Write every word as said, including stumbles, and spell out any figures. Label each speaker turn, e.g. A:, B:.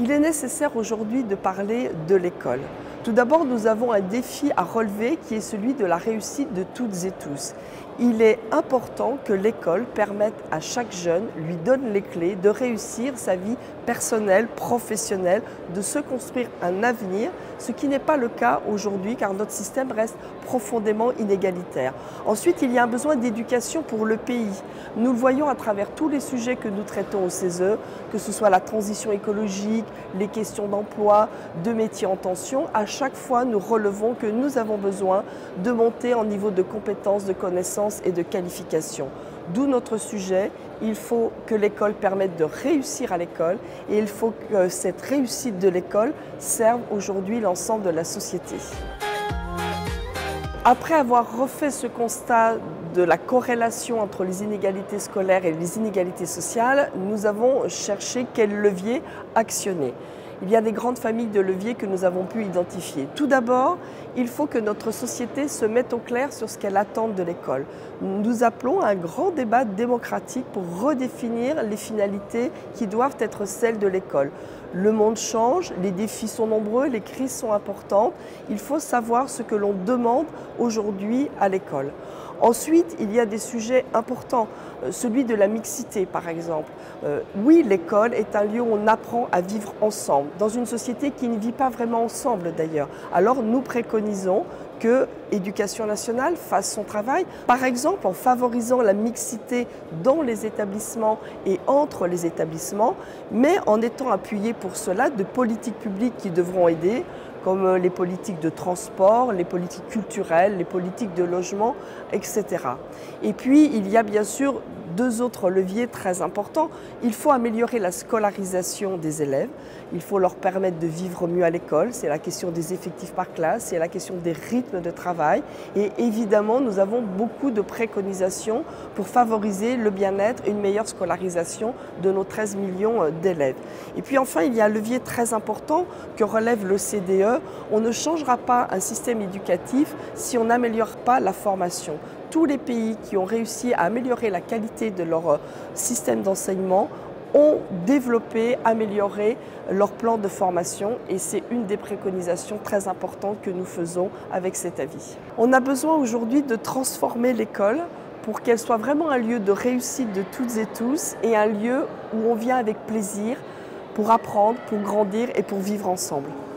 A: Il est nécessaire aujourd'hui de parler de l'école. Tout d'abord, nous avons un défi à relever qui est celui de la réussite de toutes et tous. Il est important que l'école permette à chaque jeune, lui donne les clés de réussir sa vie personnelle, professionnelle, de se construire un avenir, ce qui n'est pas le cas aujourd'hui car notre système reste profondément inégalitaire. Ensuite, il y a un besoin d'éducation pour le pays. Nous le voyons à travers tous les sujets que nous traitons au C E S E, que ce soit la transition écologique, les questions d'emploi, de métiers en tension. À chaque fois, nous relevons que nous avons besoin de monter en niveau de compétences, de connaissances et de qualifications. D'où notre sujet, il faut que l'école permette de réussir à l'école et il faut que cette réussite de l'école serve aujourd'hui l'ensemble de la société. Après avoir refait ce constat de la corrélation entre les inégalités scolaires et les inégalités sociales, nous avons cherché quel levier actionner. Il y a des grandes familles de leviers que nous avons pu identifier. Tout d'abord, il faut que notre société se mette au clair sur ce qu'elle attend de l'école. Nous appelons à un grand débat démocratique pour redéfinir les finalités qui doivent être celles de l'école. Le monde change, les défis sont nombreux, les crises sont importantes. Il faut savoir ce que l'on demande aujourd'hui à l'école. Ensuite, il y a des sujets importants, celui de la mixité par exemple. Euh, oui, l'école est un lieu où on apprend à vivre ensemble, dans une société qui ne vit pas vraiment ensemble d'ailleurs. Alors nous préconisons que l'Éducation nationale fasse son travail, par exemple en favorisant la mixité dans les établissements et entre les établissements, mais en étant appuyé pour cela de politiques publiques qui devront aider, comme les politiques de transport, les politiques culturelles, les politiques de logement, et cetera. Et puis, il y a bien sûr deux autres leviers très importants. Il faut améliorer la scolarisation des élèves. Il faut leur permettre de vivre mieux à l'école. C'est la question des effectifs par classe, c'est la question des rythmes de travail. Et évidemment, nous avons beaucoup de préconisations pour favoriser le bien-être et une meilleure scolarisation de nos treize millions d'élèves. Et puis enfin, il y a un levier très important que relève l'O C D E. On ne changera pas un système éducatif si on n'améliore pas la formation. Tous les pays qui ont réussi à améliorer la qualité de leur système d'enseignement ont développé, amélioré leur plan de formation et c'est une des préconisations très importantes que nous faisons avec cet avis. On a besoin aujourd'hui de transformer l'école pour qu'elle soit vraiment un lieu de réussite de toutes et tous et un lieu où on vient avec plaisir pour apprendre, pour grandir et pour vivre ensemble.